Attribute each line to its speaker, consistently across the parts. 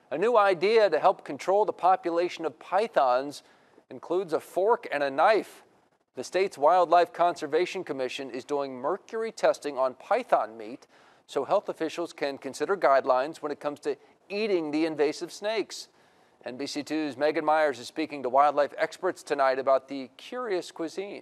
Speaker 1: A new idea to help control the population of pythons includes a fork and a knife. The state's Wildlife Conservation Commission is doing mercury testing on python meat so health officials can consider guidelines when it comes to eating the invasive snakes. NBC2's Megan Myers is speaking to wildlife experts tonight about the curious cuisine.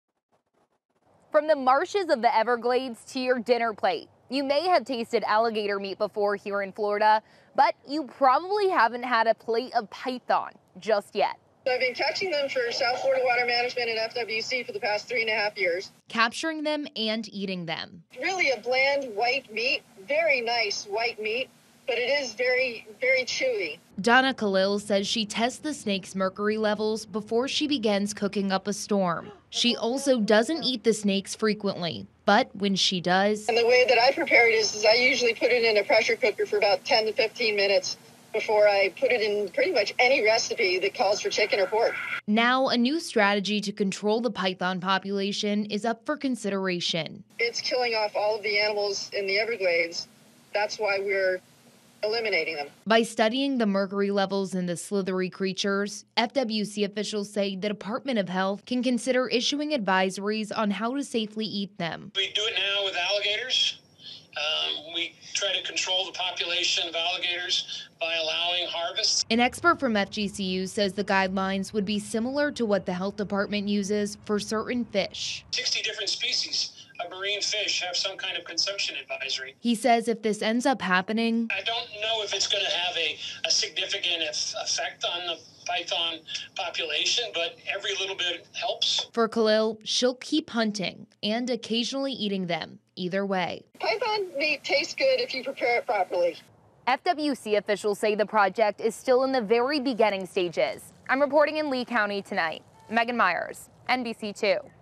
Speaker 2: From the marshes of the Everglades to your dinner plate, you may have tasted alligator meat before here in Florida, but you probably haven't had a plate of python just yet.
Speaker 3: I've been catching them for South Florida Water Management and FWC for the past 3.5 years.
Speaker 2: Capturing them and eating them.
Speaker 3: Really a bland white meat, very nice white meat, but it is very, very chewy.
Speaker 2: Donna Khalil says she tests the snake's mercury levels before she begins cooking up a storm. She also doesn't eat the snakes frequently, but when she does...
Speaker 3: And the way that I prepare it is I usually put it in a pressure cooker for about 10 to 15 minutes before I put it in pretty much any recipe that calls for chicken or pork.
Speaker 2: Now, a new strategy to control the python population is up for consideration.
Speaker 3: It's killing off all of the animals in the Everglades. That's why we're eliminating them.
Speaker 2: By studying the mercury levels in the slithery creatures, FWC officials say the Department of Health can consider issuing advisories on how to safely eat them.
Speaker 4: We do it now with alligators. We try to control the population of alligators by allowing harvests.
Speaker 2: An expert from FGCU says the guidelines would be similar to what the health department uses for certain fish.
Speaker 4: 60 different species of marine fish have some kind of consumption advisory.
Speaker 2: He says if this ends up happening,
Speaker 4: I don't know if it's going to have a significant effect on the python population, but every little bit helps.
Speaker 2: For Khalil, she'll keep hunting and occasionally eating them, either way.
Speaker 3: Python meat tastes good if you prepare it properly.
Speaker 2: FWC officials say the project is still in the very beginning stages. I'm reporting in Lee County tonight. Megan Myers, NBC2.